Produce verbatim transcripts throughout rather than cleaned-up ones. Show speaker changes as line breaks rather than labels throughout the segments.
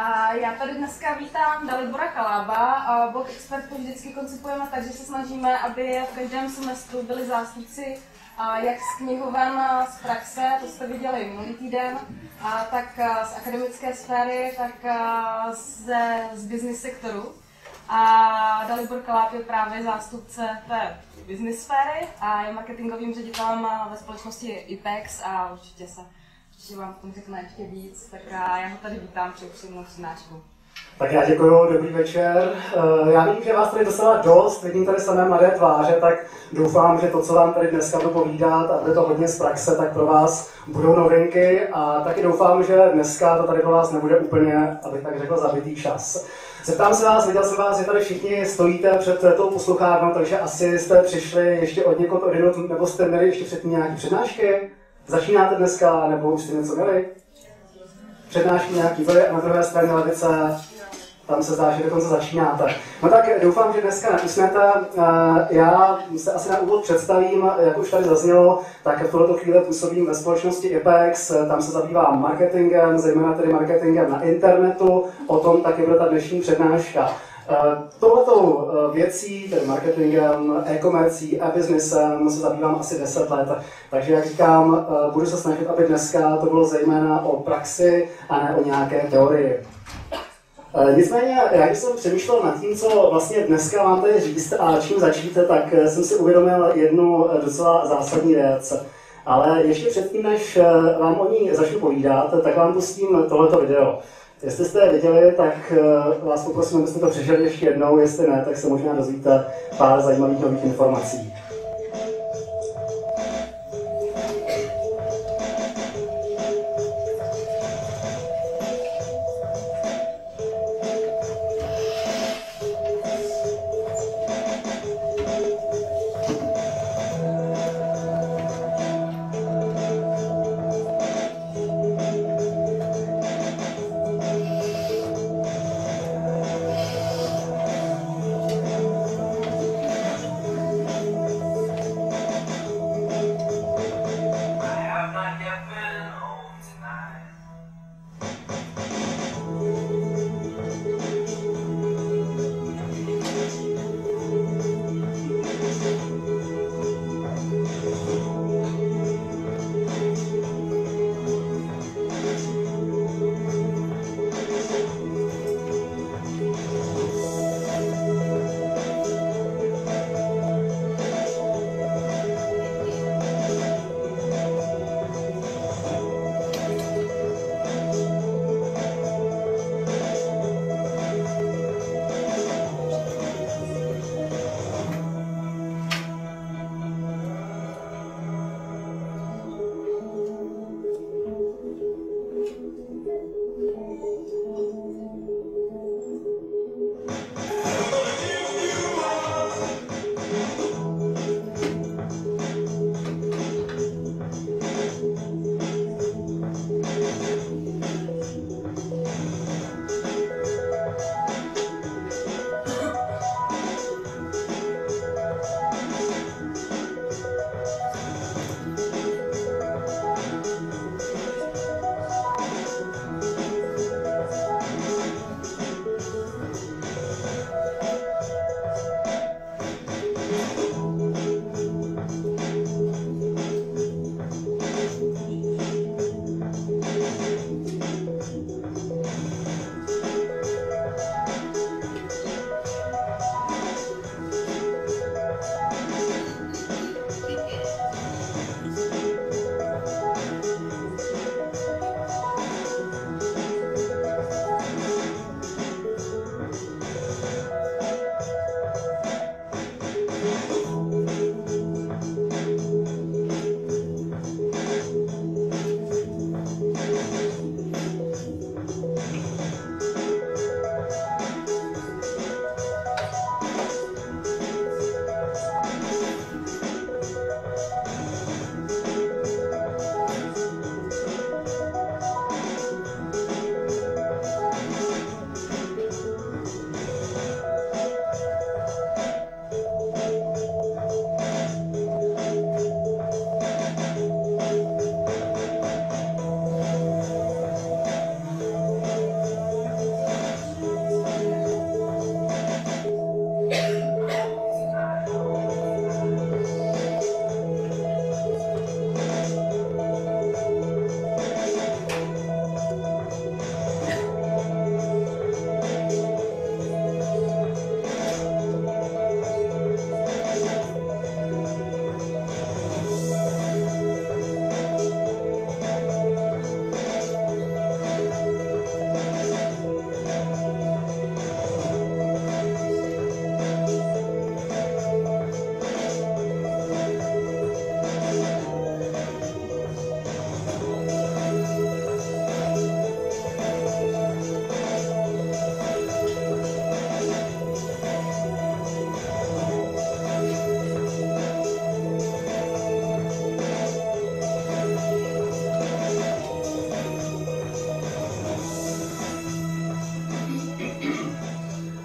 A já tady dneska vítám Dalibora Kalába. Blog Expertu vždycky koncipujeme tak, že se snažíme, aby v každém semestru byli zástupci jak z knihoven z praxe, to jste viděli minulý týden, a tak z akademické sféry, tak ze, z business sektoru. A Dalibor Kaláb je právě zástupce té business sféry a je marketingovým ředitelem ve společnosti Ipex a určitě se určitě vám v tom řekne ještě víc, tak já ho tady vítám při příjemnou přednášku.
Tak já děkuji, dobrý večer. Já vím, že vás tady docela dost, vidím tady samé mladé tváře, tak doufám, že to, co vám tady dneska budu povídat, a bude to hodně z praxe, tak pro vás budou novinky a taky doufám, že dneska to tady pro vás nebude úplně, abych tak řekl, zabitý čas. Zeptám se vás, viděl jsem vás, že tady všichni stojíte před tou posluchárnou, takže asi jste přišli ještě od někoho odinut, nebo jste měli ještě předtím nějaké přednášky? Začínáte dneska, nebo už jste něco měli? Přednášky nějaký byly a na druhé straně levice, tam se zdá, že dokonce začínáte. No tak doufám, že dneska neusnete. Já se asi na úvod představím, jak už tady zaznělo, tak v tuto chvíli působím ve společnosti Ipex, tam se zabývám marketingem, zejména tedy marketingem na internetu, o tom taky bude ta dnešní přednáška. Touhletou věcí, tedy marketingem, e-komercí, e-businessem se zabývám asi deset let, takže jak říkám, budu se snažit, aby dneska to bylo zejména o praxi a ne o nějaké teorii. Nicméně, já když jsem přemýšlel nad tím, co vlastně dneska mám tady říct a čím začít, tak jsem si uvědomil jednu docela zásadní věc. Ale ještě předtím, než vám o ní začnu povídat, tak vám pustím tohleto video. Jestli jste je viděli, tak vás poprosím, abyste to přežili ještě jednou, jestli ne, tak se možná dozvíte pár zajímavých nových informací.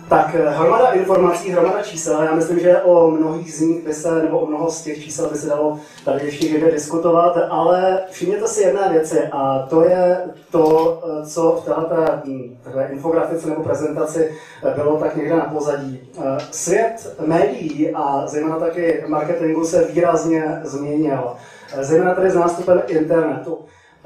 Tak hromada informací, hromada čísel, já myslím, že o mnohých z nich by se, nebo o mnoho z těch čísel by se dalo tady ještě někde diskutovat, ale všimněte si jedné věci a to je to, co v této infografice nebo prezentaci bylo tak někde na pozadí. Svět médií a zejména taky marketingu se výrazně změnil, zejména tady s nástupem internetu.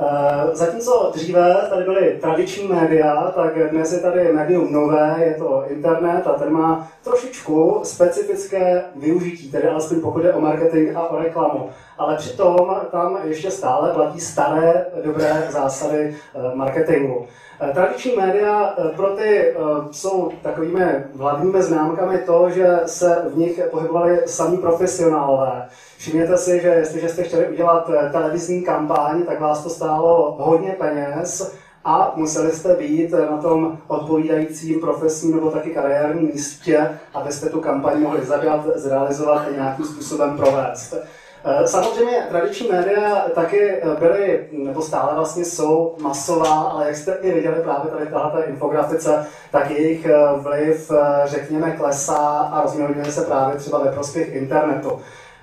Zatímco dříve tady byly tradiční média, tak dnes je tady médium nové, je to internet a ten má trošičku specifické využití, tedy alespoň pokud je o marketing a o reklamu. Ale přitom tam ještě stále platí staré dobré zásady marketingu. Tradiční média pro ty jsou takovými hlavními známkami to, že se v nich pohybovali samí profesionálové. Všimněte si, že jestliže jste chtěli udělat televizní kampaň, tak vás to stálo hodně peněz a museli jste být na tom odpovídajícím profesním nebo taky kariérním místě, abyste tu kampaň mohli zadat, zrealizovat a nějakým způsobem provést. Samozřejmě tradiční média taky byly, nebo stále vlastně jsou masová, ale jak jste i viděli právě tady v této infografice, tak jejich vliv, řekněme, klesá a rozmělňuje se právě třeba ve prospěch internetu.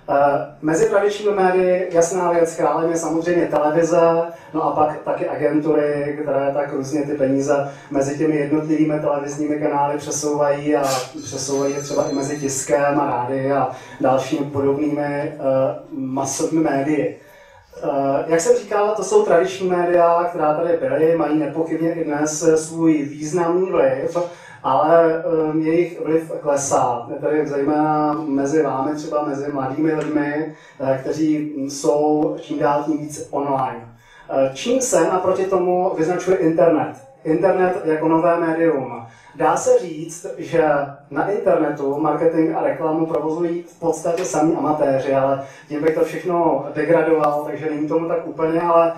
Mezi tradičními médii jasná věc, králem je samozřejmě televize, no a pak taky agentury, které tak různě ty peníze mezi těmi jednotlivými televizními kanály přesouvají a přesouvají třeba i mezi tiskem a rády a dalšími podobnými uh, masovými médii. Uh, jak jsem říkal, to jsou tradiční média, která tady byly, mají nepochybně i dnes svůj významný vliv, ale um, jejich vliv klesá. Tedy zejména mezi vámi, třeba mezi mladými lidmi, kteří jsou čím dál tím víc online. Čím se naproti tomu vyznačuje internet? Internet jako nové médium. Dá se říct, že na internetu marketing a reklamu provozují v podstatě sami amatéři, ale tím bych to všechno degradoval, takže není tomu tak úplně, ale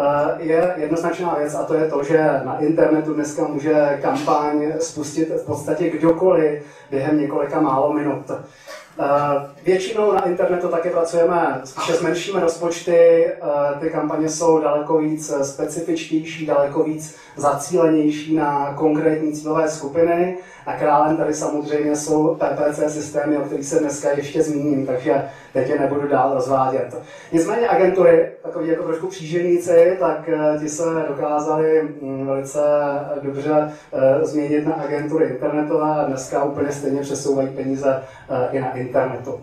je jednoznačná věc a to je to, že na internetu dneska může kampaň spustit v podstatě kdokoliv během několika málo minut. Většinou na internetu také pracujeme spíše s menšími rozpočty, ty kampaně jsou daleko víc specifičtější, daleko víc zacílenější na konkrétní cílové skupiny a králem tady samozřejmě jsou P P C systémy, o kterých se dneska ještě zmíním, takže teď je nebudu dál rozvádět. Nicméně agentury, takový jako trošku kříženíci, tak ti se dokázali velice dobře změnit na agentury internetové a dneska úplně stejně přesouvají peníze i na internetu.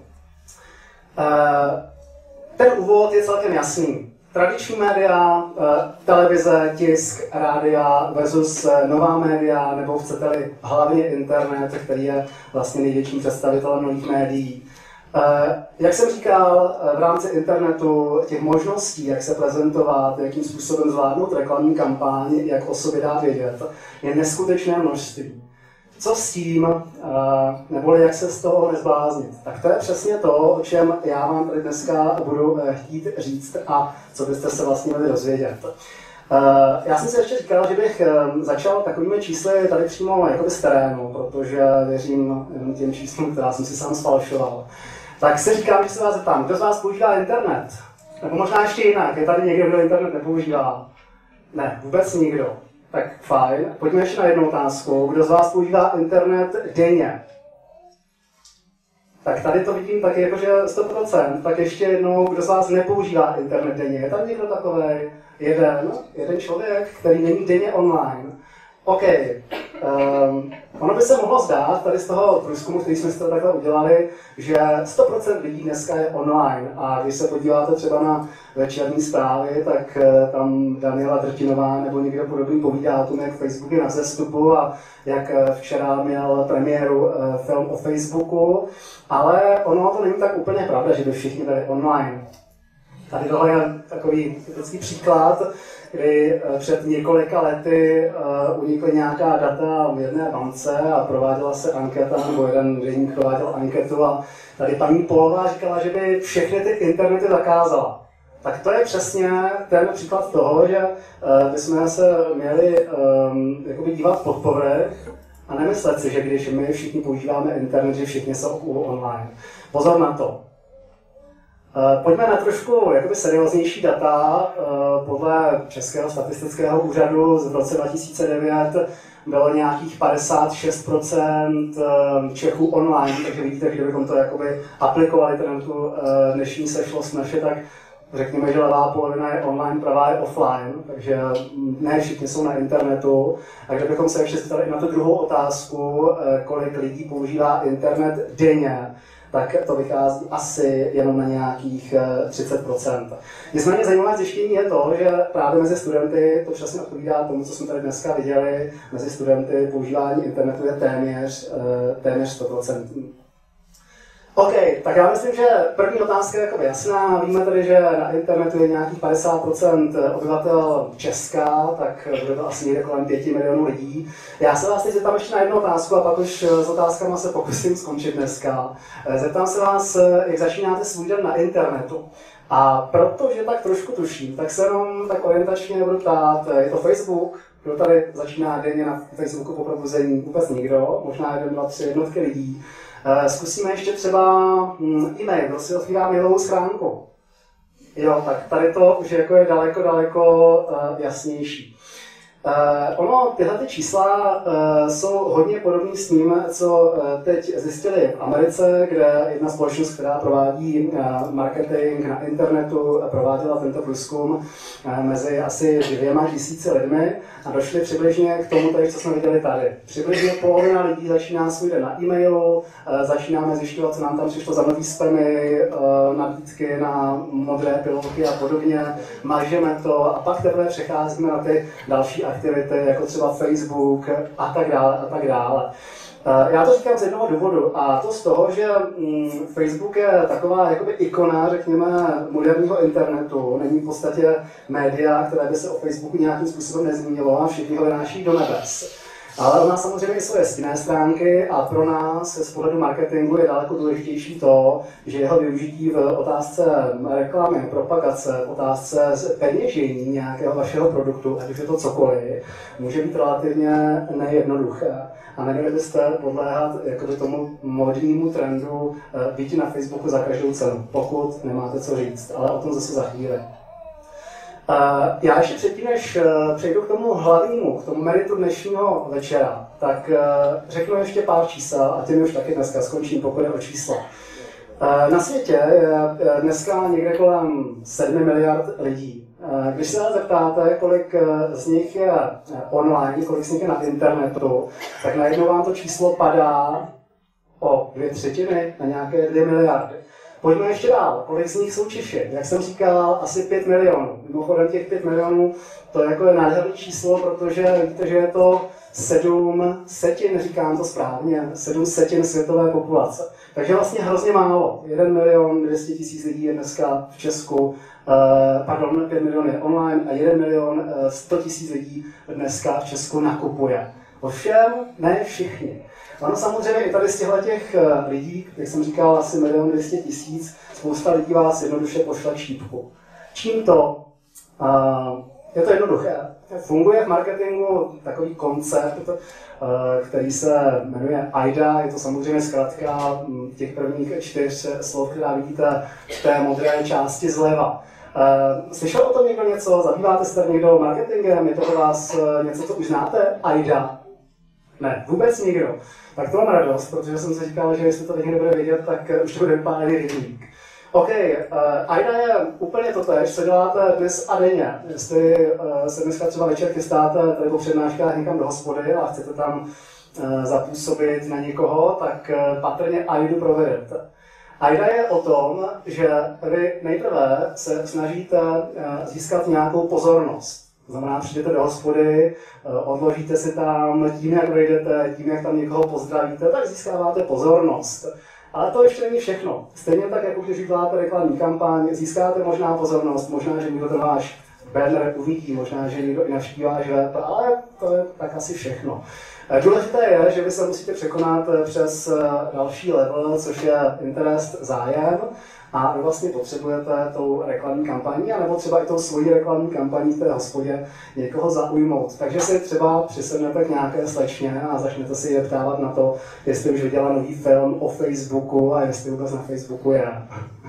Ten úvod je celkem jasný. Tradiční média, televize, tisk, rádia versus nová média, nebo chcete-li hlavně internet, který je vlastně největším představitelem nových médií. Jak jsem říkal, v rámci internetu těch možností, jak se prezentovat, jakým způsobem zvládnout reklamní kampaň, jak o sobě dát vědět, je neskutečné množství. Co s tím, neboli jak se z toho nezbláznit? Tak to je přesně to, o čem já vám tady dneska budu chtít říct a co byste se vlastně měli dozvědět. Já jsem si ještě říkal, že bych začal takovými čísly tady přímo jakoby z terénu, protože věřím těm číslům, která jsem si sám sfalšoval. Tak si říkám, že se vás zeptám, kdo z vás používá internet? Nebo možná ještě jinak, je tady někdo, kdo internet nepoužívá? Ne, vůbec nikdo. Tak fajn. Pojďme ještě na jednu otázku. Kdo z vás používá internet denně? Tak tady to vidím taky jakože sto procent. Tak ještě jednou, kdo z vás nepoužívá internet denně? Je tam někdo takový? Jeden, jeden člověk, který není denně online. OK. Um, ono by se mohlo zdát, tady z toho průzkumu, který jsme si to takhle udělali, že sto procent lidí dneska je online. A když se podíváte třeba na večerní zprávy, tak tam Daniela Drtinová nebo někdo podobný povídá o tom, jak Facebook je na zestupu a jak včera měl premiéru film o Facebooku. Ale ono to není tak úplně pravda, že by všichni byli online. Tady tohle je takový typický příklad, kdy před několika lety uh, unikly nějaká data v jedné bance a prováděla se anketa, nebo jeden deník prováděl anketu a tady paní Polová říkala, že by všechny ty internety zakázala. Tak to je přesně ten příklad toho, že uh, bychom se měli um, jakoby dívat pod povrch a nemyslet si, že když my všichni používáme internet, že všichni jsou online. Pozor na to. Pojďme na trošku jakoby serióznější data. Podle Českého statistického úřadu v roce dva tisíce devět bylo nějakých padesát šest procent Čechů online, takže vidíte, že bychom to jakoby aplikovali na tu dnešní sešlost naše, tak řekněme, že levá polovina je online, pravá je offline, takže ne všichni jsou na internetu. A kdybychom se ještě zeptali i na tu druhou otázku, kolik lidí používá internet denně, tak to vychází asi jenom na nějakých třicet procent. Nicméně zajímavé zjištění je to, že právě mezi studenty, to přesně odpovídá tomu, co jsme tady dneska viděli, mezi studenty používání internetu je téměř, téměř sto procent. OK, tak já myslím, že první otázka je jako jasná. Víme tedy, že na internetu je nějakých padesát procent obyvatel Česka, tak bude to asi někde kolem pěti milionů lidí. Já se vás teď zeptám ještě na jednu otázku a pak už s otázkama se pokusím skončit dneska. Zeptám se vás, jak začínáte svůj den na internetu. A protože tak trošku tuším, tak se jenom tak orientačně budu ptát, je to Facebook? Kdo tady začíná denně na Facebooku po probuzení? Vůbec nikdo, možná jeden, dva, tři jednotky lidí. Zkusíme ještě třeba e-mail, kdo si otvírá mailovou schránku. Jo, tak tady to už jako je daleko, daleko jasnější. Uh, ono, tyhle ty čísla uh, jsou hodně podobné s tím, co uh, teď zjistili v Americe, kde jedna společnost, která provádí uh, marketing na internetu, prováděla tento průzkum uh, mezi asi dvěma tisíci lidmi a došli přibližně k tomu, tady, co jsme viděli tady. Přibližně polovina lidí začíná svůj den na e-mailu, uh, začínáme zjišťovat, co nám tam přišlo za nový spamy, uh, nabídky na modré pilulky a podobně, mažeme to a pak teprve přecházíme na ty další aktivity, jako třeba Facebook a tak dále a tak dále. Já to říkám z jednoho důvodu a to z toho, že Facebook je taková jakoby ikona, řekněme, moderního internetu. Není v podstatě média, které by se o Facebooku nějakým způsobem nezmínilo a všichni ho vynáší do nebes. Ale ona samozřejmě i svoje stinné stránky a pro nás z pohledu marketingu je daleko důležitější to, že jeho využití v otázce reklamy, propagace, v otázce peněžení nějakého vašeho produktu, ať už je to cokoliv, může být relativně nejednoduché. A neměli byste podléhat jakoby tomu modnímu trendu být na Facebooku za každou cenu, pokud nemáte co říct, ale o tom zase za chvíli. Já ještě předtím, než přejdu k tomu hlavnímu, k tomu meritu dnešního večera, tak řeknu ještě pár čísel a tím už taky dneska skončím, pokud je o čísla. Na světě je dneska někde kolem sedmi miliard lidí. Když se ale zeptáte, kolik z nich je online, kolik z nich je na internetu, tak najednou vám to číslo padá o dvě třetiny na nějaké dvě miliardy. Pojďme ještě dál. Kolik z nich jsou Češi? Jak jsem říkal, asi pět milionů. Mimochodem těch pět milionů, to jako je nádherné číslo, protože víte, že je to sedm setin, říkám to správně, sedm setin světové populace. Takže vlastně hrozně málo. jeden milion dvě stě tisíc lidí je dneska v Česku, eh, pardon, pět milionů je online a jeden milion sto tisíc lidí dneska v Česku nakupuje. Ovšem, ne všichni. Ono samozřejmě i tady z těch lidí, jak jsem říkal, asi milion dvě stě tisíc, spousta lidí vás jednoduše pošle čípku. Čím to? Uh, je to jednoduché. Funguje v marketingu takový koncept, uh, který se jmenuje A I D A, je to samozřejmě zkratka těch prvních čtyř slov, která vidíte v té modré části zleva. Uh, slyšel o tom někdo něco? Zabýváte se tady někdo marketingem? Je to pro vás uh, něco, co už znáte? A I D A? Ne, vůbec nikdo. Tak to mám radost, protože jsem si říkal, že jestli to teď nebude vědět, tak už to bude vypálený rybník. OK, uh, A I D A je úplně totéž, co děláte dnes a denně. Jestli uh, se dneska třeba večer chystáte tady po přednáškách někam do hospody a chcete tam uh, zapůsobit na někoho, tak uh, patrně A I D A provedete. A I D A je o tom, že vy nejprve se snažíte uh, získat nějakou pozornost. To znamená, přijdete do hospody, odložíte si tam, tím, jak vejdete, tím, jak tam někoho pozdravíte, tak získáváte pozornost. Ale to ještě není všechno. Stejně tak, jako když děláte reklamní kampaň, získáte možná pozornost, možná, že někdo ten váš banner uvidí, možná, že někdo i navštíví váš web, ale to je tak asi všechno. Důležité je, že vy se musíte překonat přes další level, což je interest, zájem. A vy vlastně potřebujete tou reklamní kampaní, anebo třeba i tou svojí reklamní kampaní v té hospodě někoho zaujmout. Takže si třeba přisednete k nějaké slečně a začnete si je ptávat na to, jestli už viděla nový film o Facebooku a jestli vůbec na Facebooku je.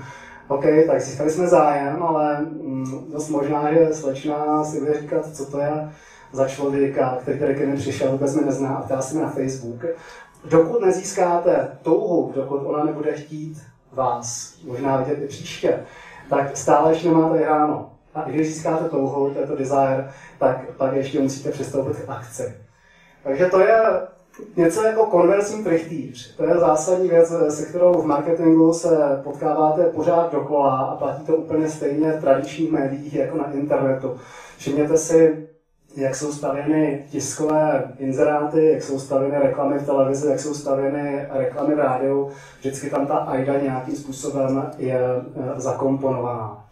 OK, tak získali jsme zájem, ale mm, dost možná, že slečna si bude říkat, co to je za člověka, který tady ke mně přišel, vůbec mě nezná a ptá se mi na Facebook. Dokud nezískáte touhu, dokud ona nebude chtít vás možná vidět i příště, tak stále ještě nemáte vyhráno. A i když získáte touhu, to je to desire, tak pak ještě musíte přistoupit k akci. Takže to je něco jako konverzní trychtýř. To je zásadní věc, se kterou v marketingu se potkáváte pořád dokola a platí to úplně stejně v tradičních médiích jako na internetu. Všimněte si, jak jsou stavěny tiskové inzeráty, jak jsou stavěny reklamy v televizi, jak jsou stavěny reklamy v rádiu. Vždycky tam ta ajda nějakým způsobem je zakomponovaná.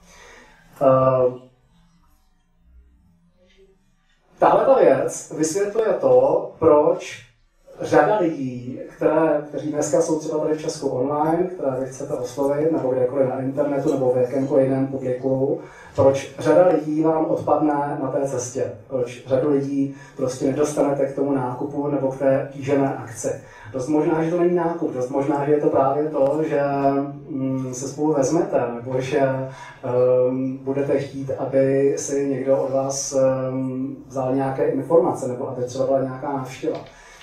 Tahle ta věc vysvětluje to, proč řada lidí, které, kteří dneska jsou třeba tady v Česku online, které vy chcete oslovit, nebo kdekoliv na internetu, nebo v jakémkoliv jiném publiku, proč řada lidí vám odpadne na té cestě, proč řadu lidí prostě nedostanete k tomu nákupu nebo k té kýžené akci. Dost možná, že to není nákup, dost možná, že je to právě to, že mm, se spolu vezmete, nebo že um, budete chtít, aby si někdo od vás um, vzal nějaké informace, nebo aby třeba byla nějaká návštěva.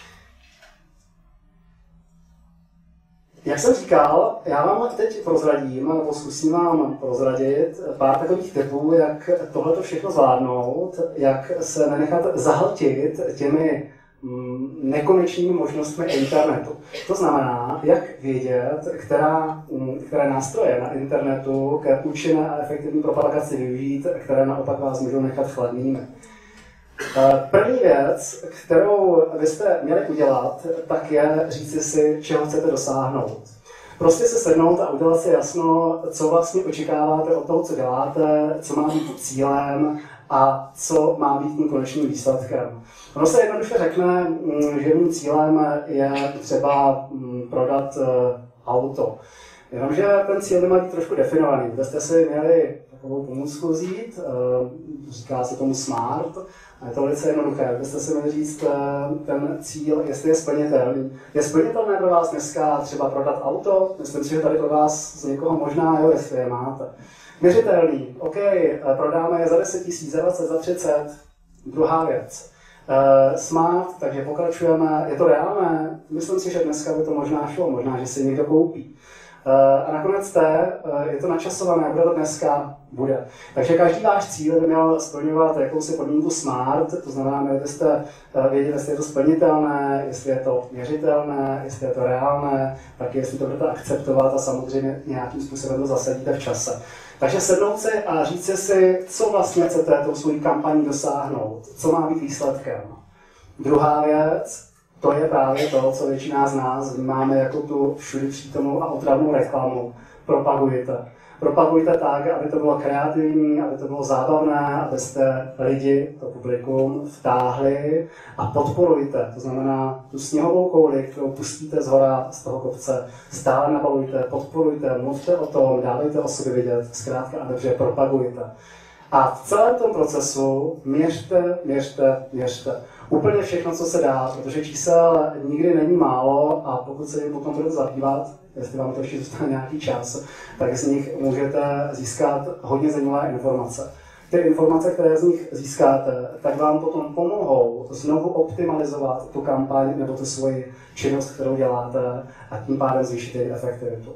Jak jsem říkal, já vám teď prozradím, nebo zkusím vám prozradit pár takových typů, jak tohleto všechno zvládnout, jak se nenechat zahltit těmi nekonečnými možnostmi internetu. To znamená, jak vědět, která, které nástroje na internetu k účinné a efektivní propagaci využít, které naopak vás můžou nechat chladnými. První věc, kterou byste měli udělat, tak je říci si, čeho chcete dosáhnout. Prostě se sednout a udělat si jasno, co vlastně očekáváte od toho, co děláte, co má být cílem a co má být tím konečným výsledkem. Ono se jednoduše řekne, že mým cílem je třeba prodat auto. Jenomže ten cíl by má být trošku definovaný. Kdybyste si měli takovou pomůcku vzít, říká se tomu SMART, a je to velice jednoduché. Kdybyste si měli říct ten cíl, jestli je splnitelný. Je splnitelné pro vás dneska třeba prodat auto? Myslím si, že tady pro vás z někoho možná, jo, jestli je máte. Měřitelný. OK, prodáme je za deset tisíc, za dvacet, za třicet. Druhá věc. Smart, takže pokračujeme. Je to reálné? Myslím si, že dneska by to možná šlo, možná, že si někdo koupí. A nakonec té, je to načasované, bude to dneska, bude. Takže každý váš cíl by měl splňovat jakousi podmínku SMART, to znamená, měli byste vědět, jestli je to splnitelné, jestli je to měřitelné, jestli je to reálné, tak jestli to budete akceptovat a samozřejmě nějakým způsobem to zasadíte v čase. Takže sednout si a říct si, co vlastně chcete tou svou kampaní dosáhnout, co má být výsledkem. Druhá věc, to je právě to, co většina z nás vnímáme jako tu všudy přítomnou a otravnou reklamu. Propagujte. Propagujte tak, aby to bylo kreativní, aby to bylo zábavné, abyste lidi, to publikum, vtáhli a podporujte. To znamená tu sněhovou kouli, kterou pustíte z hora, z toho kopce, stále nabalujte, podporujte, mluvte o tom, dávejte o sobě vidět, zkrátka a dobře propagujte. A v celém tom procesu měřte, měřte, měřte. Úplně všechno, co se dá, protože čísel nikdy není málo a pokud se jim potom budete zabývat, jestli vám to ještě zůstane nějaký čas, tak z nich můžete získat hodně zajímavé informace. Ty informace, které z nich získáte, tak vám potom pomohou znovu optimalizovat tu kampaň nebo tu svoji činnost, kterou děláte a tím pádem zvýšit její efektivitu.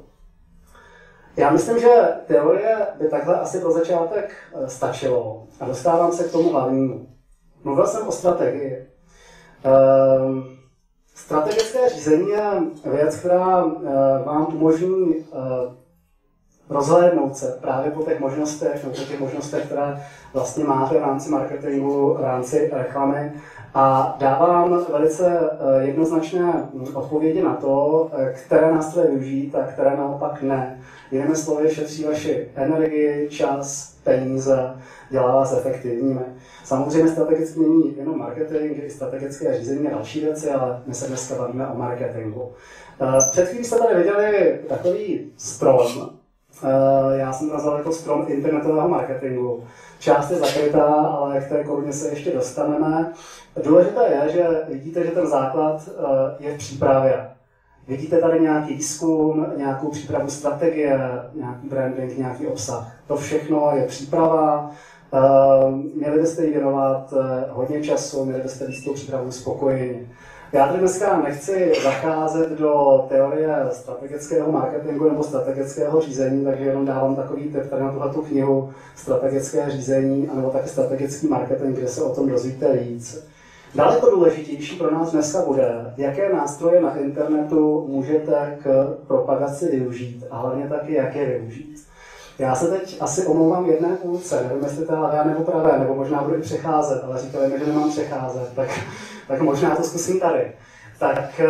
Já myslím, že teorie by takhle asi pro začátek stačilo a dostávám se k tomu hlavnímu. Mluvil jsem o strategii. Ehm, strategické řízení je věc, která e, vám umožní e, rozhlédnout se právě po těch možnostech, nebo po těch možnostech, které vlastně máte v rámci marketingu, v rámci reklamy a dává vám velice e, jednoznačné odpovědi na to, e, které nástroje využít a které naopak ne. Jinými slovy, šetří vaši energii, čas, peníze, dělá vás efektivními. Samozřejmě strategicky není jenom marketing, i strategické řízení a další věci, ale my se dneska bavíme o marketingu. Před chvílí jste tady viděli takový strom. Já jsem to nazval jako strom internetového marketingu. Část je zakrytá, ale k té koruně se ještě dostaneme. Důležité je, že vidíte, že ten základ je v přípravě. Vidíte tady nějaký výzkum, nějakou přípravu strategie, nějaký branding, nějaký obsah. To všechno je příprava. Měli byste jí věnovat hodně času, měli byste být s tou přípravou spokojeni. Já tady dneska nechci zacházet do teorie strategického marketingu nebo strategického řízení, takže jenom dávám takový tip tady na tuhletu knihu Strategické řízení anebo taky strategický marketing, kde se o tom dozvíte víc. Daleko důležitější pro nás dneska bude, jaké nástroje na internetu můžete k propagaci využít a hlavně taky, jak je využít. Já se teď asi omlouvám jedné půlce, nevím, jestli to je levé nebo pravé, nebo možná budu i přecházet, ale říkali mi, že nemám přecházet, tak, tak možná to zkusím tady. Tak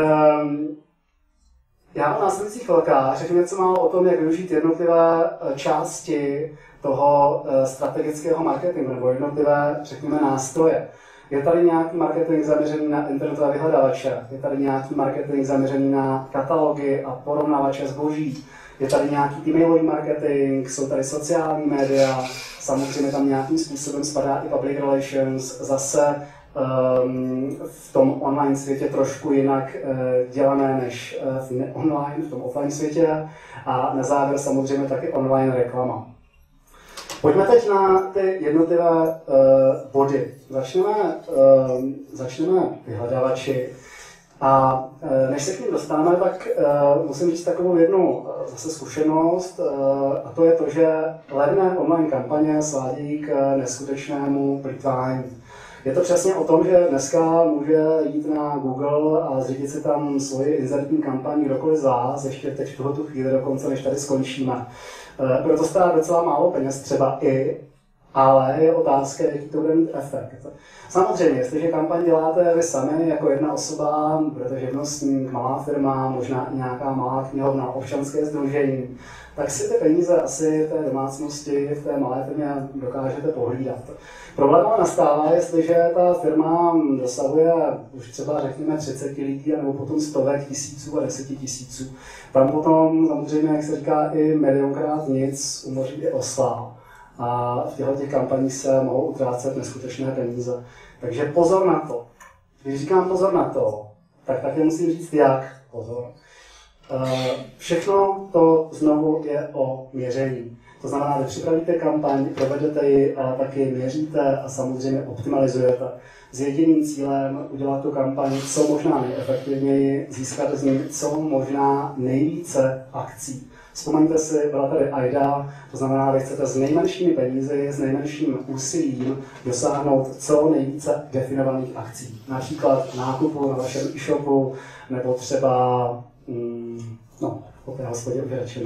já v následujících chvilkách řeknu něco málo o tom, jak využít jednotlivé části toho strategického marketingu, nebo jednotlivé, řekněme, nástroje. Je tady nějaký marketing zaměřený na internetové vyhledávače, je tady nějaký marketing zaměřený na katalogy a porovnávače zboží, je tady nějaký e-mailový marketing, jsou tady sociální média, samozřejmě tam nějakým způsobem spadá i public relations, zase um, v tom online světě trošku jinak uh, dělané než uh, v online, v tom offline světě a na závěr samozřejmě taky online reklama. Pojďme teď na ty jednotlivé uh, body. Začneme, uh, začneme vyhledávači. A uh, než se k ním dostaneme, tak uh, musím říct takovou jednu uh, zase zkušenost, uh, a to je to, že levné online kampaně svádějí k neskutečnému plýtvání. Je to přesně o tom, že dneska může jít na Google a zřídit si tam svoji inzertní kampaň kdokoliv z vás, ještě teď v tuhle chvíli dokonce, než tady skončíme. Bude to stát docela málo peněz třeba i, ale je otázka, jaký to bude mít efekt. Samozřejmě, jestliže kampaň děláte vy sami jako jedna osoba, budete živnostník, malá firma, možná i nějaká malá knihovna, občanské sdružení, tak si ty peníze asi v té domácnosti, v té malé firmě dokážete pohlídat. Problém ale nastává, jestliže ta firma dosahuje už třeba řekněme třicet lidí, nebo potom stovek tisíců a deseti tisíců. Tam potom samozřejmě, jak se říká, i milionkrát nic umoří i osla. A v těchto těch kampaních se mohou utrácet neskutečné peníze. Takže pozor na to. Když říkám pozor na to, tak také musím říct jak pozor. Všechno to znovu je o měření. To znamená, že připravíte kampaň, provedete ji, ale taky měříte a samozřejmě optimalizujete. S jediným cílem udělat tu kampaň co možná nejefektivněji, získat z ní co možná nejvíce akcí. Vzpomeňte si, byla tady A I D A, to znamená, že chcete s nejmenšími penízi, s nejmenším úsilím dosáhnout co nejvíce definovaných akcí. Například nákupu na vašem e-shopu, nebo třeba, mm, no, o té hospodě už řečíme.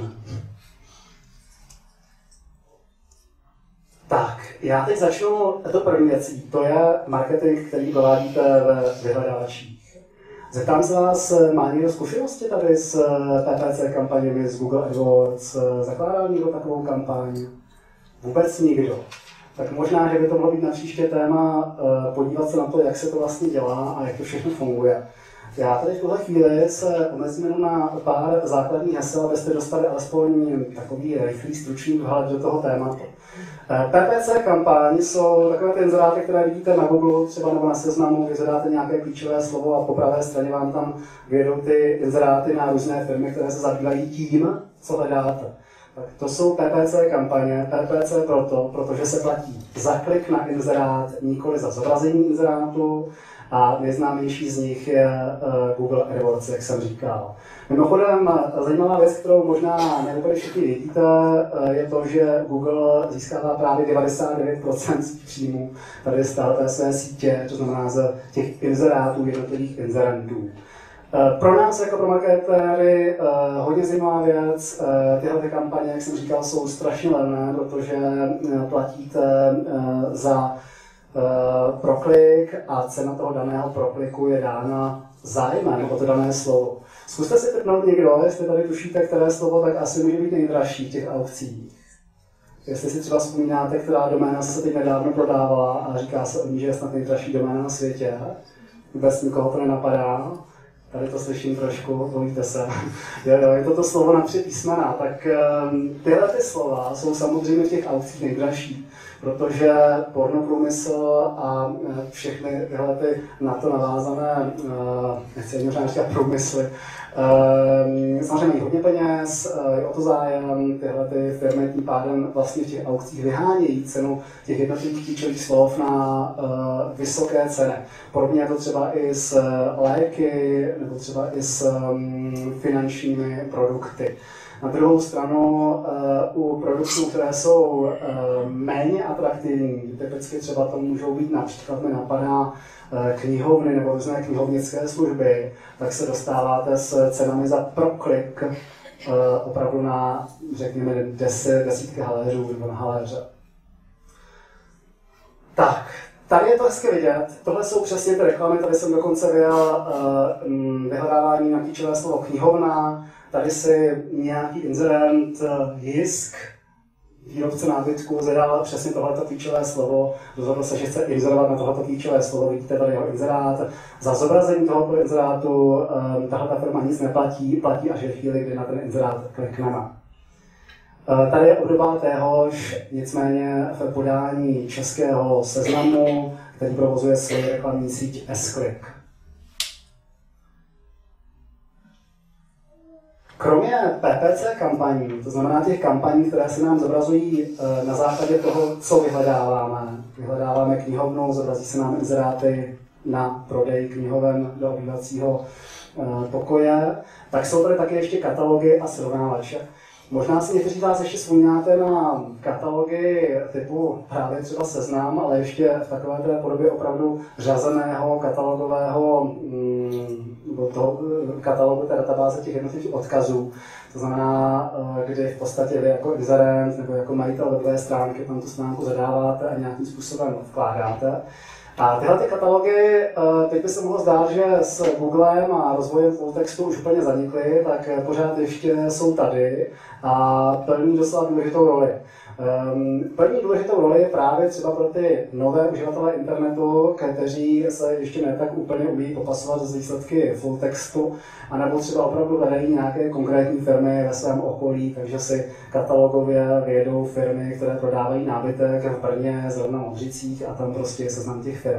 Tak, já teď začnu to první věcí, to je marketing, který provádíte ve vyhledávačích. Zeptám se vás, má někdo zkušenosti tady s P P C kampaněmi, s Google AdWords, zakládal někdo takovou kampaň? Vůbec nikdo. Tak možná, že by to mohlo být na příště téma podívat se na to, jak se to vlastně dělá a jak to všechno funguje. Já tady v tuhle chvíli se omezím jenom na pár základních hesel, abyste dostali alespoň takový rychlý, stručný vhled do toho tématu. P P C kampaň jsou takové ty inzeráty, které vidíte na Google, třeba nebo na Seznamu, vy zadáte nějaké klíčové slovo a po pravé straně vám tam vyjedou ty inzeráty na různé firmy, které se zabývají tím, co hledáte. Tak to jsou P P C kampaně. P P C proto, protože se platí za klik na inzerát, nikoli za zobrazení inzerátu. A nejznámější z nich je Google AdWords, jak jsem říkal. Mimochodem, zajímavá věc, kterou možná neúplně všichni vidíte, je to, že Google získává právě devadesát devět procent příjmů tady z té své sítě, to znamená z těch inzerátů jednotlivých inzerentů. Pro nás jako pro marketéry hodně zajímavá věc, tyhle kampaně, jak jsem říkal, jsou strašně levné, protože platíte za proklik a cena toho daného prokliku je dána zájmem, nebo to dané slovo. Zkuste si typnout někdo, jestli tady tušíte, které slovo, tak asi může být nejdražší v těch aukcích. Jestli si třeba vzpomínáte, která doména se teď nedávno prodávala a říká se o ní, že je snad nejdražší doména na světě. Vůbec nikoho to nenapadá. Tady to slyším trošku, bojíte se. Jo, jo, je to to slovo na tři písmena. Tak um, tyhle ty slova jsou samozřejmě v těch aukcích nejdražší. protože pornoprůmysl a všechny tyhle ty na to navázané, nechci ani možná říkat průmysly, samozřejmě mají hodně peněz, je o to zájem, tyhle ty firmy tím pádem vlastně v těch aukcích vyhánějí cenu těch jednotlivých klíčových slov na vysoké ceny. Podobně je to třeba i s léky, nebo třeba i s finančními produkty. Na druhou stranu u produktů, které jsou méně atraktivní, typicky třeba to můžou být například mi napadá knihovny nebo různé knihovnické služby, tak se dostáváte s cenami za proklik opravdu na, řekněme, deset, desítky haléřů nebo na haléře. Tak, tady je to hezky vidět. Tohle jsou přesně ty reklamy, tady jsem dokonce vyjel vyhledávání na klíčové slovo knihovna. Tady si nějaký inzerent Jisk, výrobce nábytku, zadal přesně tohleto klíčové slovo, rozhodl se, že chce inzerovat na tohleto klíčové slovo, vidíte tady jeho inzerát. Za zobrazení tohoto inzerátu um, tahle firma nic neplatí, platí až ve chvíli, kdy na ten inzerát klikneme. Uh, tady je obdoba téhož, nicméně v podání českého Seznamu, který provozuje svoji reklamní síť S-Click. Kromě P P C kampaní, to znamená těch kampaní, které se nám zobrazují na základě toho, co vyhledáváme. Vyhledáváme knihovnu, zobrazí se nám inzeráty na prodej knihoven do obývacího pokoje, tak jsou tady také ještě katalogy a srovnávače. Možná si někteří z vás ještě vzpomínáte na katalogy typu právě třeba Seznam, ale ještě v takové té podobě opravdu řazeného katalogového mm, toho katalogu té databáze těch jednotlivých odkazů. To znamená, kdy v podstatě vy jako inzerent nebo jako majitel webové stránky tam tu stránku zadáváte a nějakým způsobem vkládáte. A tyhle ty katalogy, teď by se mohlo zdát, že s Googlem a rozvojem fulltextu už úplně zanikly, tak pořád ještě jsou tady a plní docela důležitou roli. Plní důležitou roli je právě třeba pro ty nové uživatele internetu, kteří se ještě ne tak úplně umí popasovat z výsledky fulltextu, anebo třeba opravdu hledají nějaké konkrétní firmy ve svém okolí, takže si katalogově vyjedou firmy, které prodávají nábytek v Brně, zrovna v Modřicích a tam prostě je seznam těch firm.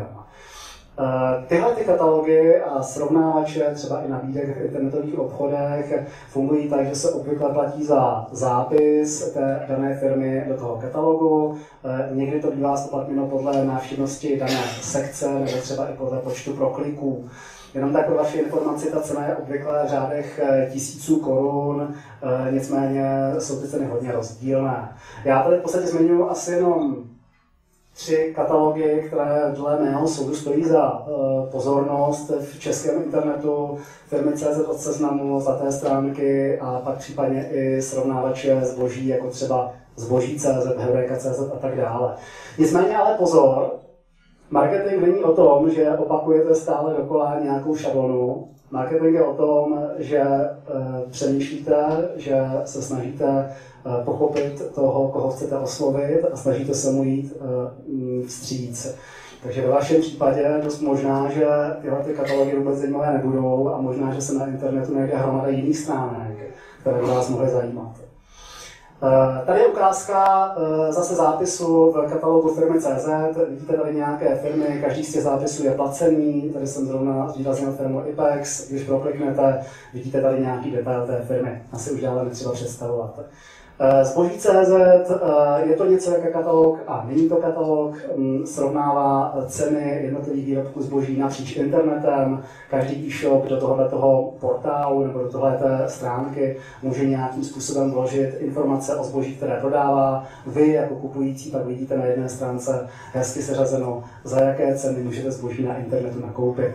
Tyhle ty katalogy a srovnávače třeba i nabídek v internetových obchodech fungují tak, že se obvykle platí za zápis té dané firmy do toho katalogu. Někdy to bývá spoplatněno podle návštěvnosti dané sekce nebo třeba i podle počtu prokliků. Jenom tak pro vaši informaci, ta cena je obvykle v řádech tisíců korun, nicméně jsou ty ceny hodně rozdílné. Já tady v podstatě zmiňuji asi jenom tři katalogy, které dle mého soudu stojí za uh, pozornost v českém internetu, firmy C Z od Seznamu, Zlaté stránky a pak případně i srovnávače zboží, jako třeba zboží tečka cé zet, heureka tečka cé zet a tak dále. Nicméně ale pozor, marketing není o tom, že opakujete stále dokola nějakou šablonu. Marketing je o tom, že uh, přemýšlíte, že se snažíte pochopit toho, koho chcete oslovit a snažíte se mu jít uh, vstříc. Takže ve vašem případě je dost možná, že tyhle ty katalogy vůbec zajímavé nebudou a možná, že se na internetu najde hromada jiných stránek, které by vás mohly zajímat. Uh, tady je ukázka uh, zase zápisu v katalogu firmy tečka cé zet. Vidíte tady nějaké firmy, každý z těch zápisů je placený. Tady jsem zrovna zvýraznil firmu Ipex. Když prokliknete, vidíte tady nějaký detail té firmy. Asi už dále netřeba představovat. Zboží tečka cé zet je to něco jako katalog a není to katalog, srovnává ceny jednotlivých výrobků zboží napříč internetem. Každý e-shop do tohoto portálu nebo do tohoto stránky může nějakým způsobem vložit informace o zboží, které prodává. Vy jako kupující pak vidíte na jedné stránce hezky seřazeno, za jaké ceny můžete zboží na internetu nakoupit.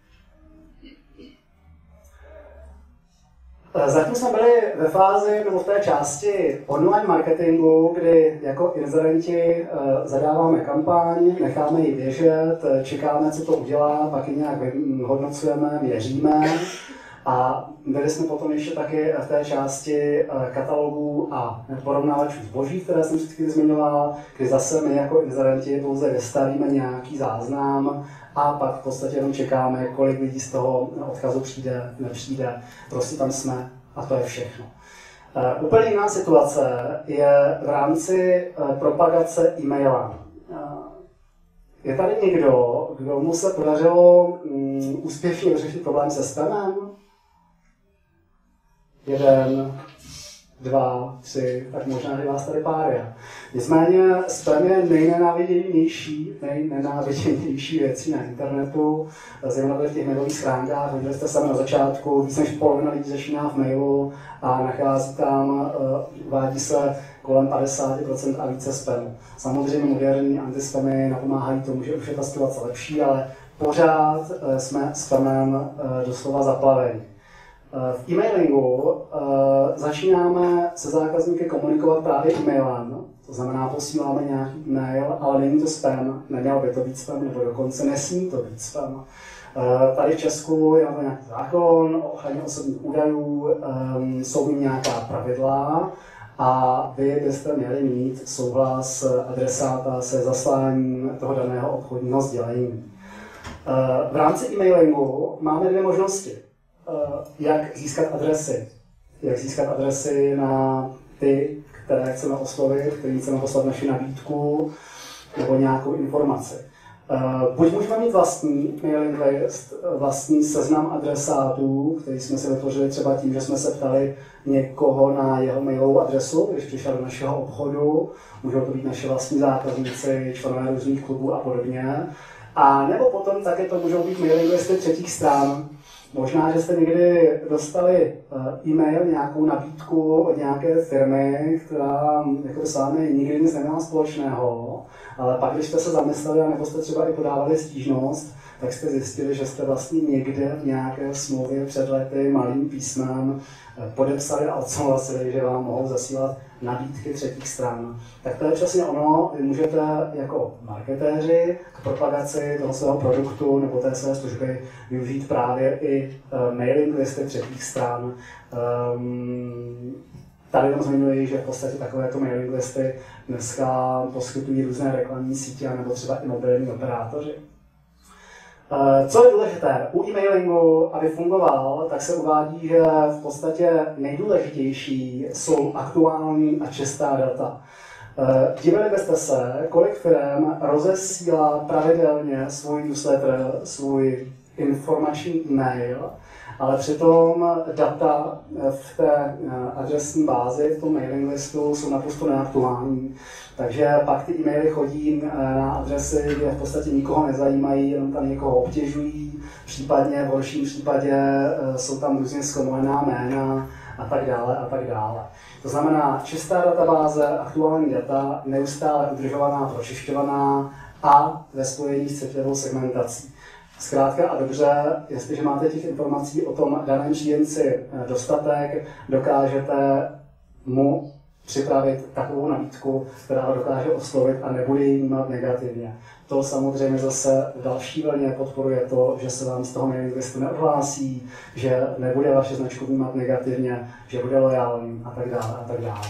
Zatím jsme byli ve fázi, nebo v té části online marketingu, kdy jako inzerenti zadáváme kampaň, necháme ji běžet, čekáme, co to udělá, pak ji nějak hodnocujeme, měříme. A byli jsme potom ještě taky v té části katalogů a porovnávačů zboží, které jsem před chvíli zmiňoval, kdy zase my jako inzerenti pouze vystavíme nějaký záznam a pak v podstatě jenom čekáme, kolik lidí z toho odkazu přijde, nepřijde. Prostě tam jsme a to je všechno. Uh, úplně jiná situace je v rámci uh, propagace e-maila. Uh, je tady někdo, kdo mu se podařilo um, úspěšně vyřešit problém se spamem? Jeden, dva, tři, tak možná, že vás tady pár je. Nicméně spam je nejnenáviděnější, nejnenáviděnější věcí na internetu, zejména v těch mailových schránkách. Viděli jste sami na začátku, víc než polovina lidí začíná v mailu a nachází tam, uvádí se kolem padesát procent a více spamu. Samozřejmě moderní antispamy napomáhají tomu, že už je ta situace lepší, ale pořád jsme spamem doslova zaplaveni. V e-mailingu uh, začínáme se zákazníky komunikovat právě e-mailem, to znamená posíláme nějaký e-mail, ale není to spam, neměl by to být spam, nebo dokonce nesmí to být spam. Uh, tady v Česku je na to nějaký zákon o ochraně osobních údajů, um, jsou v něm nějaká pravidla a vy byste měli mít souhlas adresáta se zasláním toho daného obchodního sdělení. Uh, v rámci e-mailingu máme dvě možnosti. Jak získat adresy. Jak získat adresy na ty, které chceme oslovit, kterým chceme poslat naši nabídku nebo nějakou informaci. Buď můžeme mít vlastní mailing list, vlastní seznam adresátů, který jsme si vytvořili třeba tím, že jsme se ptali někoho na jeho mailovou adresu, když přišel do našeho obchodu. Můžou to být naše vlastní zákazníci, členové různých klubů a podobně. A nebo potom také to můžou být mailing listy třetích stran. Možná, že jste někdy dostali e-mail, nějakou nabídku od nějaké firmy, která jako s vámi nikdy nic neměla společného, ale pak, když jste se zamysleli, nebo jste třeba i podávali stížnost, tak jste zjistili, že jste vlastně někde v nějaké smlouvě před lety malým písmem podepsali a odsouhlasili, že vám mohou zasílat nabídky třetích stran. Tak to je přesně ono, vy můžete jako marketéři k propagaci toho svého produktu nebo té své služby využít právě i uh, mailing listy třetích stran. Um, tady jenom zmiňuji, že v podstatě takovéto mailing listy dneska poskytují různé reklamní sítě nebo třeba i mobilní operátoři. Co je důležité? U e-mailingu, aby fungoval, tak se uvádí, že v podstatě nejdůležitější jsou aktuální a čistá data. Dívali byste se, kolik firm rozesílá pravidelně svůj newsletter, svůj informační e-mail, ale přitom data v té adresní bázi, v tom mailing listu jsou naprosto neaktuální. Takže pak ty e-maily chodí na adresy, kde v podstatě nikoho nezajímají, jenom tam někoho obtěžují, případně v horším případě jsou tam různě zkomolená jména a tak dále a tak dále. To znamená čistá databáze, aktuální data, neustále udržovaná, pročišťovaná a ve spojení s citlivou segmentací. Zkrátka a dobře, jestliže máte těch informací o tom daném příjemci dostatek, dokážete mu připravit takovou nabídku, která ho dokáže oslovit a nebude ji vnímat negativně. To samozřejmě zase v další vlně podporuje to, že se vám z toho mailing listu neodhlásí, že nebude vaši značku vnímat negativně, že bude lojální a tak dále a tak dále.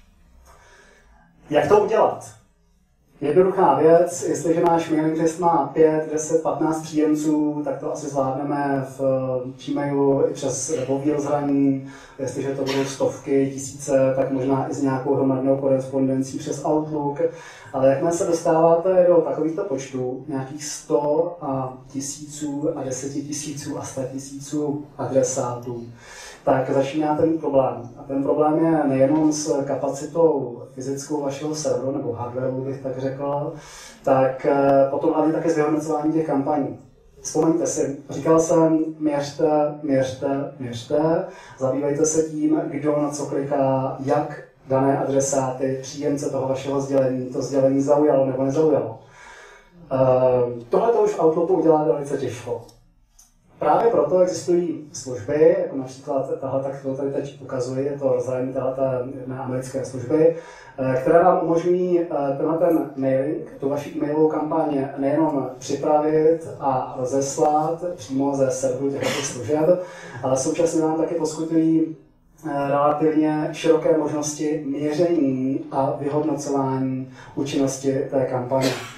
Jak to udělat? Jednoduchá věc, jestliže náš mailing list má pět, deset, patnáct příjemců, tak to asi zvládneme v Gmailu i přes webový rozhraní. Jestliže to budou stovky, tisíce, tak možná i s nějakou hromadnou korespondencí přes Outlook. Ale jakmile se dostáváte do takovýchto počtů, nějakých sto a tisíců a deseti tisíců a sta tisíců adresátů, tak začínáte mít problém. A ten problém je nejenom s kapacitou fyzickou vašeho serveru nebo hardwareu, bych tak řekl, tak potom hlavně také s vyhodnocováním těch kampaní. Vzpomeňte si, říkal jsem, měřte, měřte, měřte, zabývejte se tím, kdo na co kliká, jak dané adresáty, příjemce toho vašeho sdělení, to sdělení zaujalo nebo nezaujalo. Tohle to už v Outlooku uděláte velice těžko. Právě proto existují služby, jako například tahle, kterou tady teď ukazuji, je to rozhraní téhleté jedné americké služby, které vám umožní tenhle ten mailing, tu vaši e-mailovou kampaň nejenom připravit a rozeslat přímo ze serveru těchto služeb, ale současně vám také poskytují relativně široké možnosti měření a vyhodnocování účinnosti té kampaně.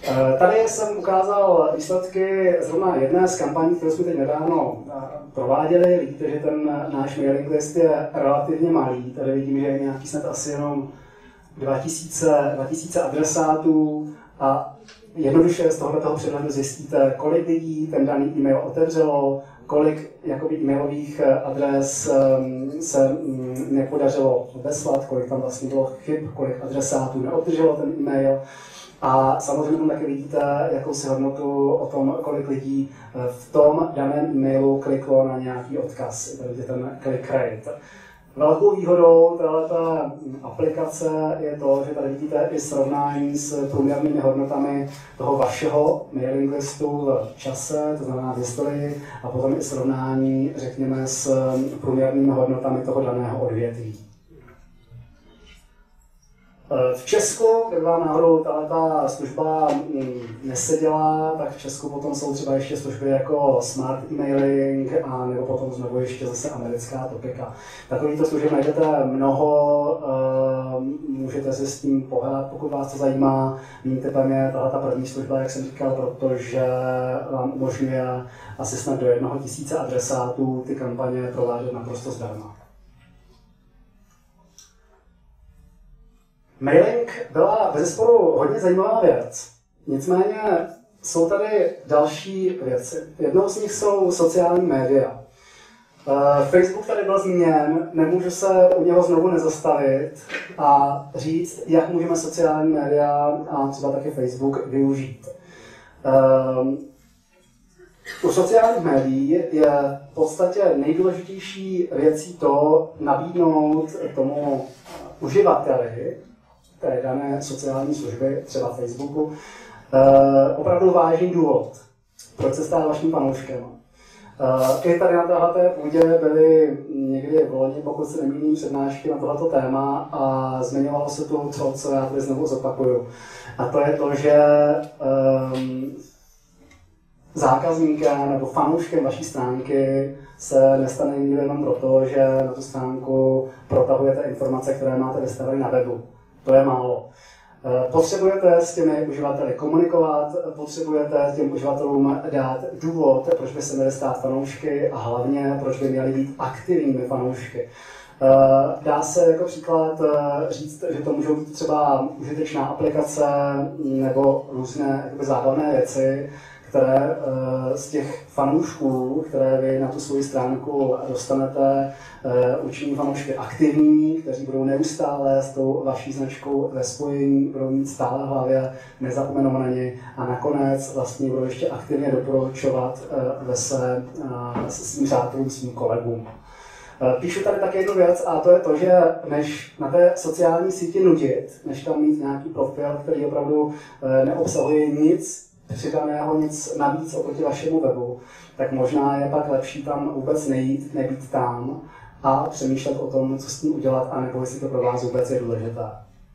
Tady jsem ukázal výsledky zrovna jedné z kampaní, kterou jsme teď nedávno prováděli. Vidíte, že ten náš mailing list je relativně malý. Tady vidím, že je nějaký snad asi jenom dva tisíce adresátů a jednoduše z tohoto přehledu zjistíte, kolik lidí ten daný e-mail otevřelo, kolik jakoby e-mailových adres se nepodařilo obeslat, kolik tam vlastně bylo chyb, kolik adresátů neobdrželo ten e-mail. A samozřejmě tam taky vidíte jakousi hodnotu o tom, kolik lidí v tom daném e-mailu kliklo na nějaký odkaz, tady je ten click rate. Velkou výhodou této aplikace je to, že tady vidíte i srovnání s průměrnými hodnotami toho vašeho mailing listu v čase, to znamená v historii, a potom i srovnání, řekněme, s průměrnými hodnotami toho daného odvětví. V Česku, kde vám náhodou tato služba neseděla, tak v Česku potom jsou třeba ještě služby jako smart emailing a nebo potom znovu ještě zase americká topika. Takovýchto služeb najdete mnoho, můžete se s tím pohrát, pokud vás to zajímá. Mým typem je tato první služba, jak jsem říkal, protože vám umožňuje asi snad do jednoho tisíce adresátů ty kampaně provádět naprosto zdarma. Mailing byla bezesporu hodně zajímavá věc, nicméně jsou tady další věci. Jednou z nich jsou sociální média. Facebook tady byl zmíněn, nemůžu se u něho znovu nezastavit a říct, jak můžeme sociální média a třeba taky Facebook využít. U sociálních médií je v podstatě nejdůležitější věcí to nabídnout tomu uživateli té dané sociální služby, třeba Facebooku, eh, opravdu vážný důvod, proč se stát vaším fanouškem. Eh, I tady na téhleté půdě byly někdy v loni, pokud se nemýlím, přednášky na tohleto téma a zmiňovalo se tu to, co já tady znovu zopakuju. A to je to, že eh, zákazníkem nebo fanouškem vaší stránky se nestane nikdy jenom proto, že na tu stránku protahujete informace, které máte vystaveny na webu. To je málo. Potřebujete s těmi uživateli komunikovat, potřebujete těm uživatelům dát důvod, proč by se měli stát fanoušky a hlavně, proč by měli být aktivními fanoušky. Dá se jako příklad říct, že to můžou být třeba užitečná aplikace nebo různé jakoby zábavné věci, které z těch fanoušků, které vy na tu svoji stránku dostanete, učiní fanoušky aktivní, kteří budou neustále s tou vaší značkou ve spojení, budou mít stále v hlavě, nezapomenou na ně a nakonec vlastně budou ještě aktivně doporučovat ve své, se svým přátelům, svým kolegům. Píšu tady také jednu věc a to je to, že než na té sociální síti nudit, než tam mít nějaký profil, který opravdu neobsahuje nic přidaného, nic navíc oproti vašemu webu, tak možná je pak lepší tam vůbec nejít, nebýt tam a přemýšlet o tom, co s tím udělat, anebo jestli to pro vás vůbec je důležité.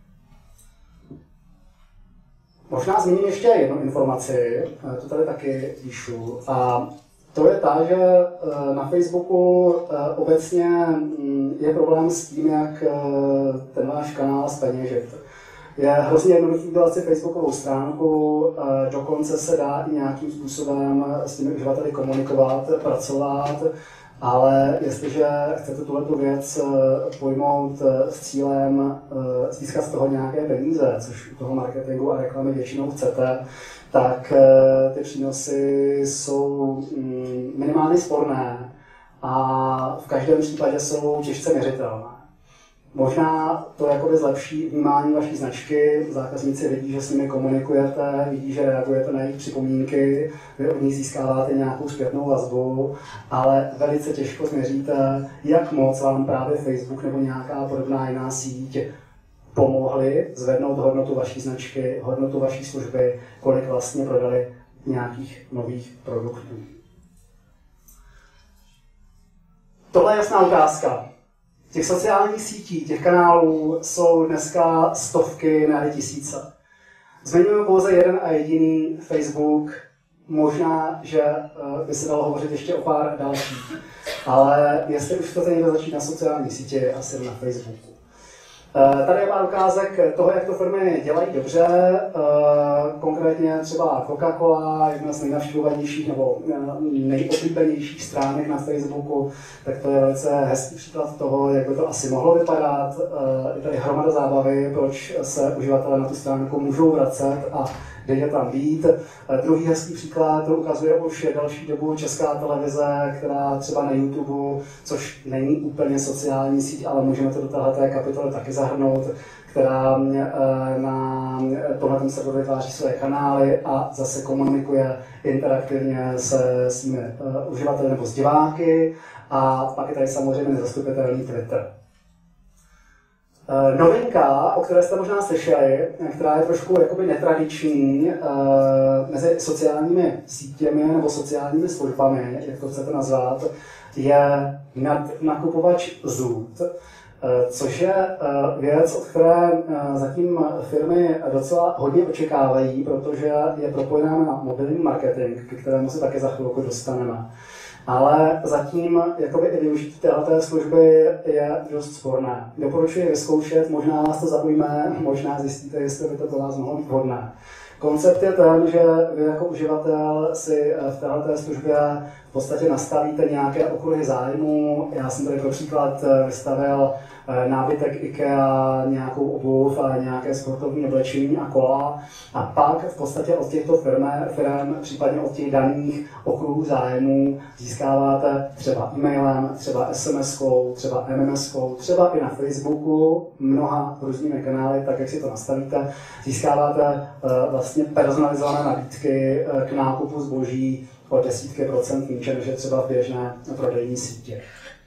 Možná zmíním ještě jednu informaci, to tady taky píšu, a to je ta, že na Facebooku obecně je problém s tím, jak ten váš kanál zpeněžit. Je hrozně jednoduchý udělat si Facebookovou stránku, dokonce se dá i nějakým způsobem s těmi uživateli komunikovat, pracovat, ale jestliže chcete tuhletu věc pojmout s cílem získat z toho nějaké peníze, což u toho marketingu a reklamy většinou chcete, tak ty přínosy jsou minimálně sporné a v každém případě jsou těžce měřitelné. Možná to jakoby zlepší vnímání vaší značky, zákazníci vidí, že s nimi komunikujete, vidí, že reagujete na jejich připomínky, vy od nich získáváte nějakou zpětnou vazbu, ale velice těžko změříte, jak moc vám právě Facebook nebo nějaká podobná jiná síť pomohli zvednout hodnotu vaší značky, hodnotu vaší služby, kolik vlastně prodali nějakých nových produktů. Tohle je jasná ukázka. Těch sociálních sítí, těch kanálů jsou dneska stovky, ne tisíce. Zmiňujeme pouze jeden a jediný, Facebook. Možná, že by se dalo hovořit ještě o pár dalších. Ale jestli už chcete někdo začít na sociální sítě, asi na Facebooku. Tady je pár ukázek toho, jak to firmy dělají dobře. Konkrétně třeba Coca-Cola, jedna z nejnavštěvovanějších nebo nejoblíbenějších stránek na Facebooku, tak to je velice hezký příklad toho, jak by to asi mohlo vypadat. Je tady hromada zábavy, proč se uživatelé na tu stránku můžou vracet a kde tam být. Druhý hezký příklad to ukazuje už další dobu Česká televize, která třeba na YouTube, což není úplně sociální síť, ale můžeme to do téhleté kapitoly taky zahrnout, která na tomhle serveru vytváří své kanály a zase komunikuje interaktivně se svými uživateli nebo s diváky. A pak je tady samozřejmě nezastupitelný Twitter. Novinka, o které jste možná slyšeli, která je trošku jakoby netradiční mezi sociálními sítěmi nebo sociálními službami, jak to chcete nazvat, je nakupovač Zoot, což je věc, od které zatím firmy docela hodně očekávají, protože je propojená na mobilní marketing, ke kterému se také za chvilku dostaneme. Ale zatím jakoby i využití téhleté služby je dost sporné. Doporučuji vyzkoušet, možná vás to zaujme, možná zjistíte, jestli by to pro vás mohlo být vhodné. Koncept je ten, že vy jako uživatel si v téhleté službě v podstatě nastavíte nějaké okruhy zájmu. Já jsem tady pro příklad vystavil nábytek IKEA, nějakou obuv a nějaké sportovní oblečení a kola. A pak v podstatě od těchto firm, případně od těch daných okruhů zájmů získáváte třeba e-mailem, třeba SMSkou, třeba M M Skou, třeba i na Facebooku, mnoha různými kanály, tak jak si to nastavíte, získáváte vlastně personalizované nabídky k nákupu zboží o desítky procent níže, než je třeba v běžné prodejní sítě.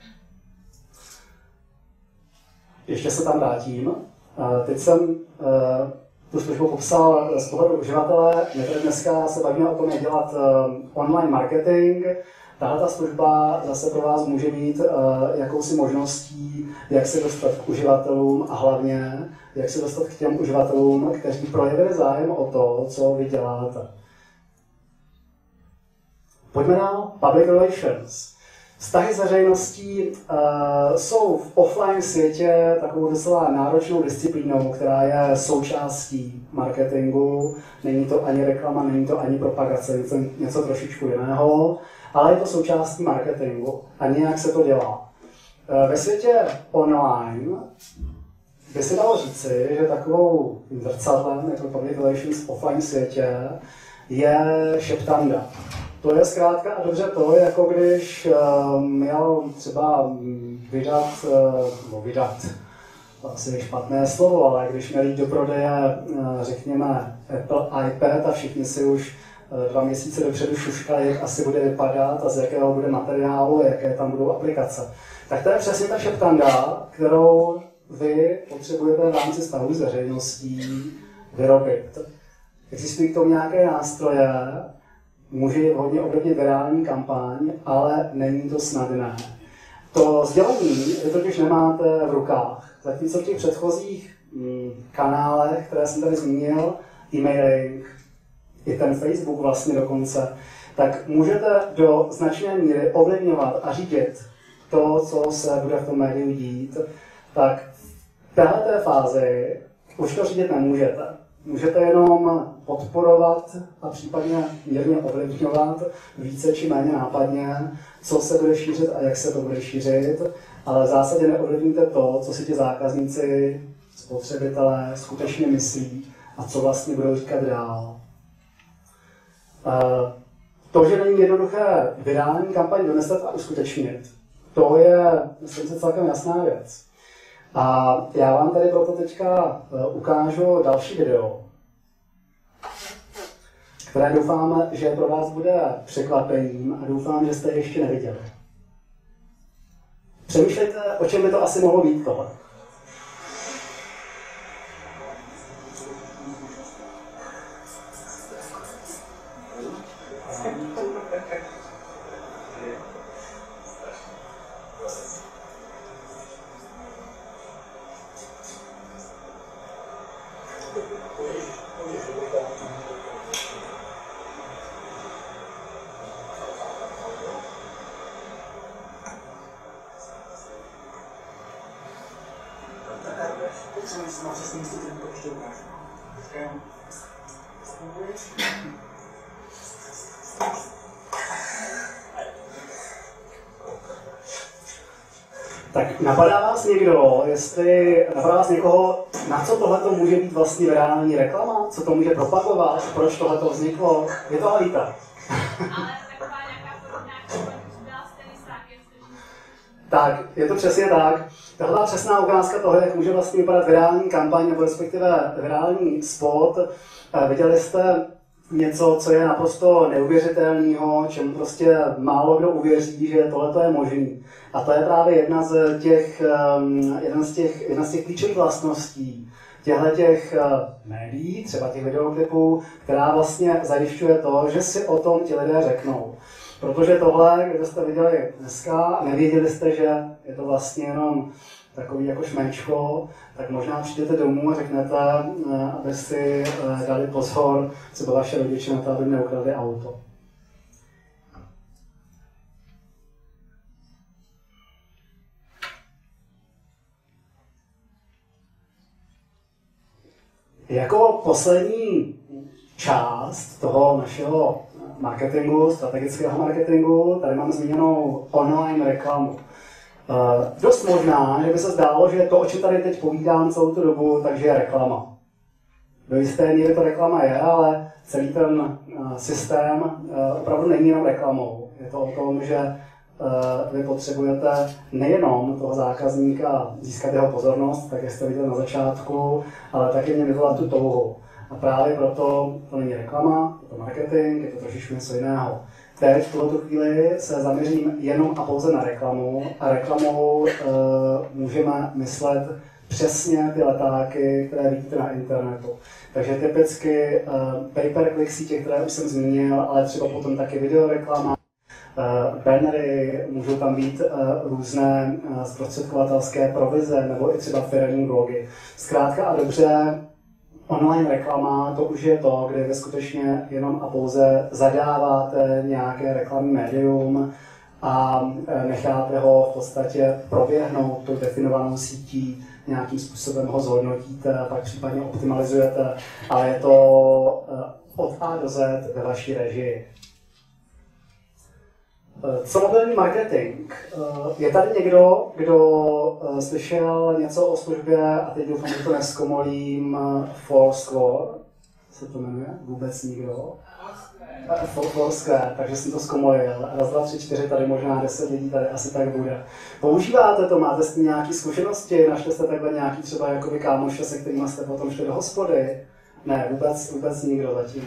Ještě se tam vrátím. Teď jsem tu službu popsal z pohledu uživatele. My tady dneska se bavíme o tom, jak dělat online marketing. Tahle služba zase pro vás může být jakousi možností, jak se dostat k uživatelům a hlavně, jak se dostat k těm uživatelům, kteří projevili zájem o to, co vy děláte. Pojďme na public relations. Vztahy s veřejností uh, jsou v offline světě takovou docela náročnou disciplínou, která je součástí marketingu. Není to ani reklama, není to ani propagace, něco, něco trošičku jiného, ale je to součástí marketingu a nějak se to dělá. Uh, ve světě online by se dalo říci, že takovou zrcadlem jako public relations v offline světě je šeptanda. To je zkrátka a dobře to, jako když uh, měl třeba vydat, uh, no vydat, to asi je špatné slovo, ale když měl jít do prodeje, uh, řekněme, Apple iPad a všichni si už uh, dva měsíce dopředu šuškali, jak asi bude vypadat a z jakého bude materiálu, jaké tam budou aplikace. Tak to je přesně ta šeptanda, kterou vy potřebujete v rámci vztahu s veřejností vyrobit. Existují k tomu nějaké nástroje, může hodně ovlivnit virální kampaň, ale není to snadné. To sdělení vy totiž nemáte v rukách. Zatímco v těch předchozích mm, kanálech, které jsem tady zmínil, e-mailing, i ten Facebook vlastně dokonce, tak můžete do značné míry ovlivňovat a řídit to, co se bude v tom médiu dít. Tak v této fázi už to řídit nemůžete. Můžete jenom podporovat a případně mírně ovlivňovat více či méně nápadně, co se bude šířit a jak se to bude šířit, ale v zásadě neovlivníte to, co si ti zákazníci, spotřebitelé skutečně myslí a co vlastně budou říkat dál. To, že není jednoduché virální kampaň domyslet a uskutečnit, to je, myslím si, celkem jasná věc. A já vám tady proto teďka ukážu další video, které doufám, že pro vás bude překvapením a doufám, že jste je ještě neviděli. Přemýšlejte, o čem by to asi mohlo být tohle. Co nejsem na přesný místě, který to ještě ukážu. Tak napadá vás někdo, jestli napadá vás někoho, na co tohleto může být vlastně virální reklama? Co to může propagovat? Proč tohleto vzniklo? Je to Alita.
Ale taková nějaká podobná, jako byla s tenisákem.
Tak, je to přesně tak. Tohle je přesná ukázka toho, jak může vlastně vypadat virální kampaň, nebo respektive virální spot. Viděli jste něco, co je naprosto neuvěřitelného, čemu prostě málo kdo uvěří, že tohle je možný. A to je právě jedna z těch, jedna z těch, jedna z těch klíčových vlastností těchto těch médií, třeba těch videoklipů, která vlastně zajišťuje to, že si o tom ti lidé řeknou. Protože tohle, když jste viděli dneska, nevěděli jste, že je to vlastně jenom takový jako šmečko, tak možná přijdete domů a řeknete, aby si dali pozor, třeba vaše rodiče na to, aby neukradli auto. Jako poslední část toho našeho marketingu, strategického marketingu, tady máme zmíněnou online reklamu. Uh, dost možná, že by se zdálo, že to, o čem tady teď povídám celou tu dobu, takže je reklama. Do jisté míry to reklama je, ale celý ten uh, systém uh, opravdu není jenom reklamou. Je to o tom, že uh, vy potřebujete nejenom toho zákazníka získat jeho pozornost, tak jak jste viděli na začátku, ale taky mě vyvolat tu touhu. A právě proto to není reklama, je to marketing, je to trošičku něco jiného. Teď v tuto chvíli se zaměřím jenom a pouze na reklamu a reklamou e, můžeme myslet přesně ty letáky, které vidíte na internetu. Takže typicky e, pay-per-click sítě, které už jsem zmínil, ale třeba potom taky videoreklama, e, bannery, můžou tam být e, různé e, zprostředkovatelské provize nebo i třeba firemní blogy. Zkrátka a dobře, online reklama, to už je to, kde vy skutečně jenom a pouze zadáváte nějaké reklamní médium a necháte ho v podstatě proběhnout tou definovanou sítí, nějakým způsobem ho zhodnotíte a pak případně optimalizujete, ale je to od A do Z ve vaší režii. Co mobilní marketing? Je tady někdo, kdo slyšel něco o službě, a teď doufám, že to neskomolím, Foursquare, se to jmenuje? Vůbec nikdo? Foursquare, takže jsem to zkomolil. Raz, dva, tři, čtyři, tady možná deset lidí, tady asi tak bude. Používáte to? Máte s tím nějaké zkušenosti? Našli jste takhle nějaký třeba jakoby kámoše, se kterými jste potom šli do hospody? Ne, vůbec, vůbec nikdo zatím.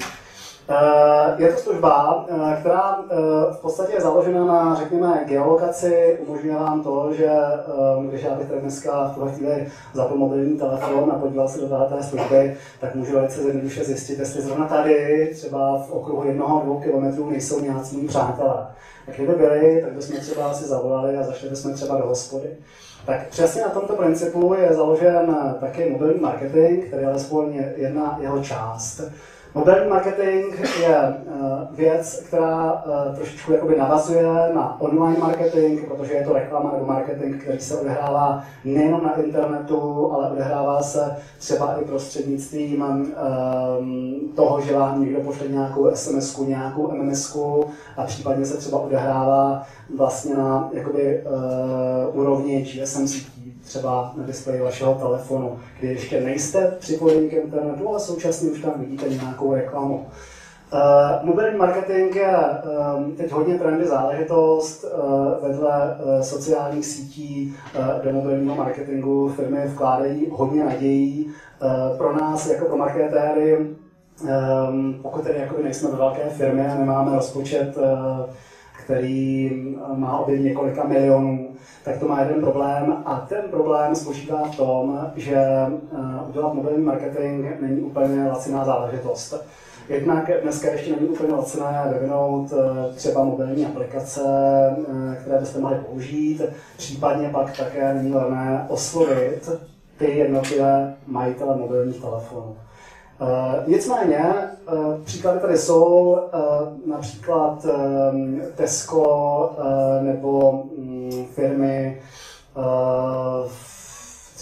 Je to služba, která v podstatě je založena na, řekněme, geolokaci. Umožňuje vám to, že když já bych tady dneska v tuhle chvíli zapl mobilní telefon a podíval se do této služby, tak můžu velice jednoduše zjistit, jestli zrovna tady, třeba v okruhu jednoho, dvou kilometrů, nejsou nějací mý přátelé. A kdyby byli, tak bychom třeba si zavolali a zašli bychom třeba do hospody. Tak přesně na tomto principu je založen taky mobilní marketing, který je alespoň jedna jeho část. Mobilní marketing je uh, věc, která uh, trošičku jakoby navazuje na online marketing, protože je to reklama nebo marketing, který se odehrává nejenom na internetu, ale odehrává se třeba i prostřednictvím um, toho, že vám někdo pošle nějakou es em esku, nějakou em em esku a případně se třeba odehrává vlastně na jakoby, uh, úrovni G S M sítí, třeba na displeji vašeho telefonu, kdy ještě nejste připojeni k internetu, ale současně už tam vidíte nějakou reklamu. Uh, mobilní marketing je um, teď hodně trendy záležitost. Uh, vedle uh, sociálních sítí uh, do mobilního marketingu firmy vkládají hodně nadějí. Uh, pro nás jako pro marketéry, um, pokud tedy jakoby nejsme ve velké firmě a nemáme rozpočet, uh, který má objem několika milionů, tak to má jeden problém a ten problém spočívá v tom, že uh, udělat mobilní marketing není úplně laciná záležitost. Jednak dneska ještě není úplně laciné vyvinout uh, třeba mobilní aplikace, uh, které byste mohli použít, případně pak také není levné oslovit ty jednotlivé majitele mobilních telefonů. Uh, nicméně, uh, příklady tady jsou, uh, například um, Tesco uh, nebo um, firmy uh,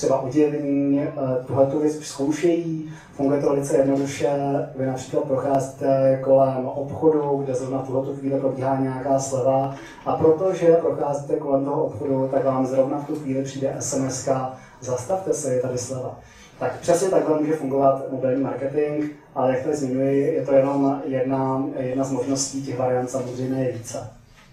třeba oděvní, tuhle tu věc už zkoušejí, funguje to velice jednoduše, vy například procházíte kolem obchodu, kde zrovna v tuhle chvíli probíhá nějaká sleva a protože procházíte kolem toho obchodu, tak vám zrovna v tu chvíli přijde es em eska, zastavte se, je tady sleva. Tak přesně takhle může fungovat mobilní marketing, ale jak tady zmiňuji, je to jenom jedna, jedna z možností, těch variant samozřejmě je více.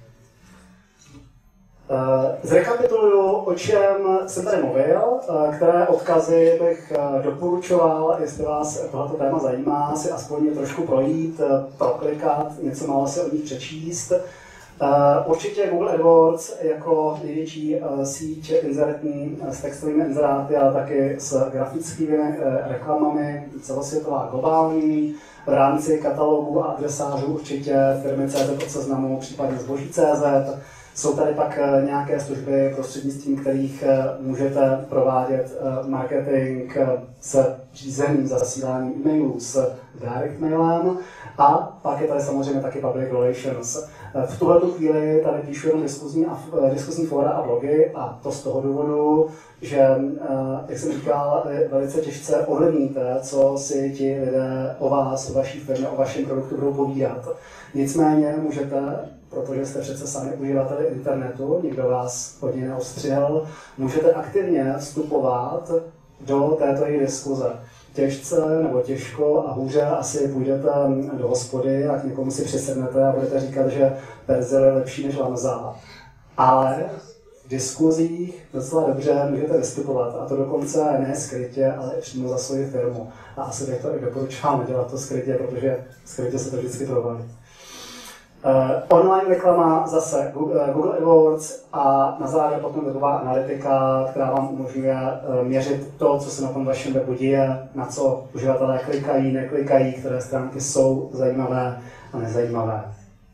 Zrekapituluju, o čem jsem tady mluvil, které odkazy bych doporučoval, jestli vás tohoto téma zajímá, si aspoň trošku projít, proklikat, něco málo si o nich přečíst. Určitě Google AdWords jako největší síť inzertní s textovými inzeráty, ale taky s grafickými reklamami, celosvětová, globální. V rámci katalogů a adresářů určitě firmy C Z od Seznamu, případně zboží tečka cé zet. Jsou tady pak nějaké služby, prostřednictvím kterých můžete provádět marketing s řízeným zasíláním e-mailů s direct mailem a pak je tady samozřejmě taky public relations. V tuhle chvíli tady píšu jenom diskuzní, a, diskuzní fóra a blogy a to z toho důvodu, že, jak jsem říkal, velice těžce ovlivníte, co si ti lidé o vás, o vaší firmě, o vašem produktu budou povídat. Nicméně můžete, protože jste přece sami uživateli internetu, nikdo vás od něj neostřel, můžete aktivně vstupovat do této její diskuze. Těžce nebo těžko a hůře asi půjdete do hospody a k někomu si přisednete a budete říkat, že Persil je lepší než Lamza. Ale v diskuzích docela dobře můžete vystupovat a to dokonce ne skrytě, ale i přímo za svou firmu. A asi bych to i doporučoval dělat to skrytě, protože skrytě se to vždycky provalí. Uh, online reklama, zase Google, uh, Google AdWords a na závěr potom webová analytika, která vám umožňuje uh, měřit to, co se na tom vašem webu děje, na co uživatelé klikají, neklikají, které stránky jsou zajímavé a nezajímavé.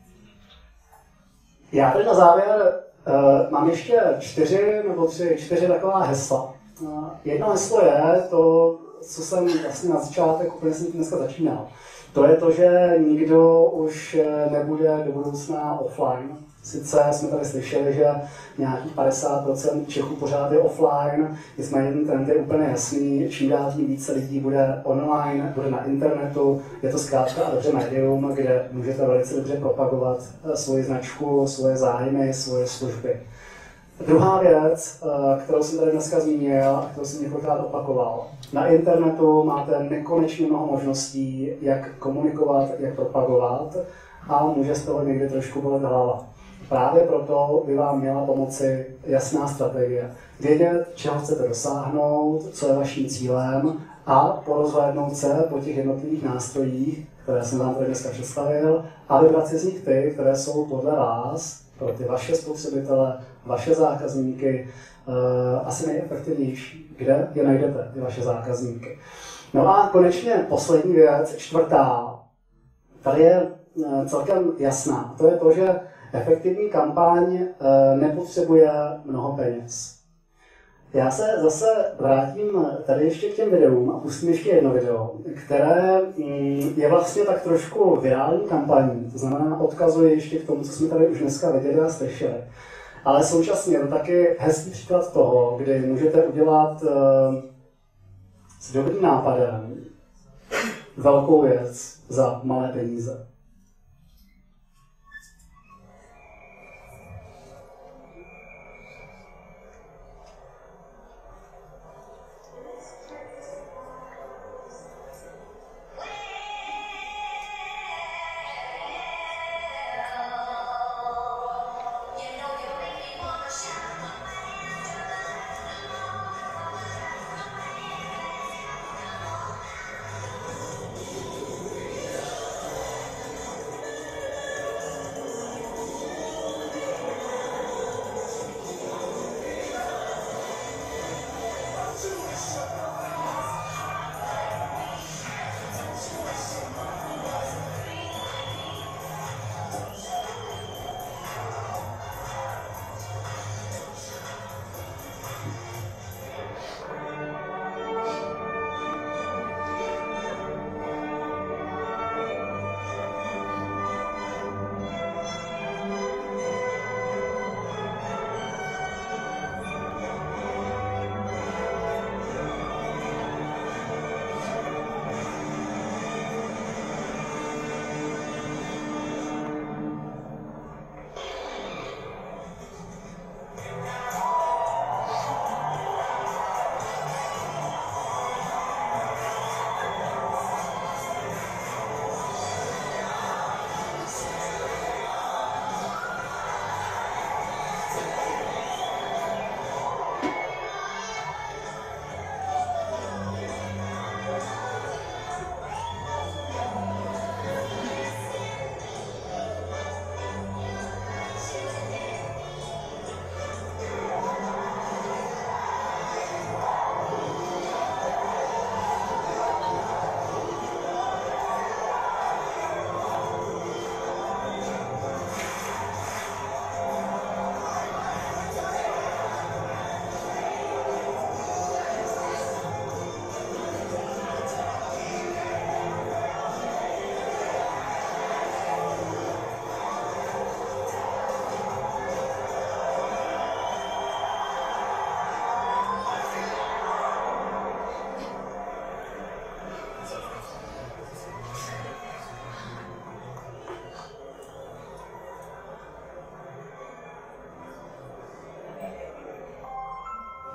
Já tady na závěr uh, mám ještě čtyři nebo tři, čtyři taková hesla. Uh, jedno heslo je to, co jsem vlastně na začátek úplně jsem dneska začínal. To je to, že nikdo už nebude do budoucna offline. Sice jsme tady slyšeli, že nějakých padesát procent Čechů pořád je offline, nicméně ten trend je úplně jasný, čím dál tím více lidí bude online, bude na internetu, je to zkrátka a dobře médium, kde můžete velice dobře propagovat svoji značku, svoje zájmy, svoje služby. Druhá věc, kterou jsem tady dneska zmínil a kterou jsem několikrát opakoval. Na internetu máte nekonečně mnoho možností, jak komunikovat, jak propagovat a může z toho někdy trošku bolet hlava. Právě proto by vám měla pomoci jasná strategie. Vědět, čeho chcete dosáhnout, co je vaším cílem a porozhlédnout se po těch jednotlivých nástrojích, které jsem vám tady dneska představil, a vybrat si z nich ty, které jsou podle vás, pro ty vaše spotřebitele, vaše zákazníky, uh, asi nejefektivnější. Kde je najdete, ty vaše zákazníky? No a konečně poslední věc, čtvrtá. Tady je uh, celkem jasná. To je to, že efektivní kampaň uh, nepotřebuje mnoho peněz. Já se zase vrátím tady ještě k těm videům a pustím ještě jedno video, které je vlastně tak trošku virální kampaní, to znamená odkazuje ještě k tomu, co jsme tady už dneska viděli a slyšeli. Ale současně je to taky hezký příklad toho, kdy můžete udělat uh, s dobrým nápadem velkou věc za malé peníze.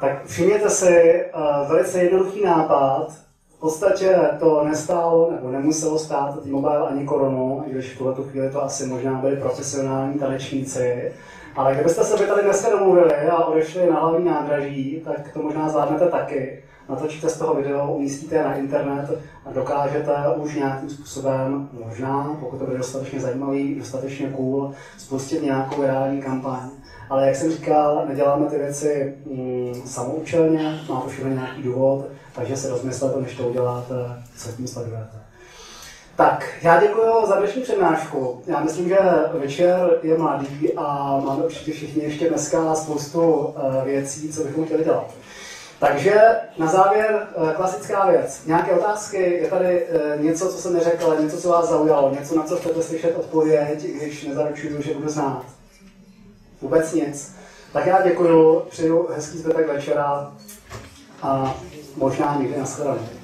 Tak všimněte si, uh, velice jednoduchý nápad. V podstatě to nestálo nebo nemuselo stát T-Mobile ani korunu, i když v tuhle chvíli to asi možná byli profesionální tanečníci. Ale kdybyste se by tady dneska domluvili a odešli na hlavní nádraží, tak to možná zvládnete taky. Natočíte z toho video, umístíte na internet a dokážete už nějakým způsobem, možná, pokud to bude dostatečně zajímavý, dostatečně cool, spustit nějakou virální kampaň. Ale jak jsem říkal, neděláme ty věci mm, samoučelně, má to všechno nějaký důvod, takže si rozmyslete, než to uděláte, co tím sledujete. Tak, já děkuji za dnešní přednášku. Já myslím, že večer je mladý a máme určitě všichni ještě dneska spoustu uh, věcí, co bychom chtěli dělat. Takže na závěr klasická věc. Nějaké otázky? Je tady něco, co jsem neřekl, něco, co vás zaujalo, něco, na co chcete slyšet odpověď, když nezaručuju, že budu znát? Vůbec nic. Tak já děkuju, přeju hezký zbytek večera a možná někdy nashledanou.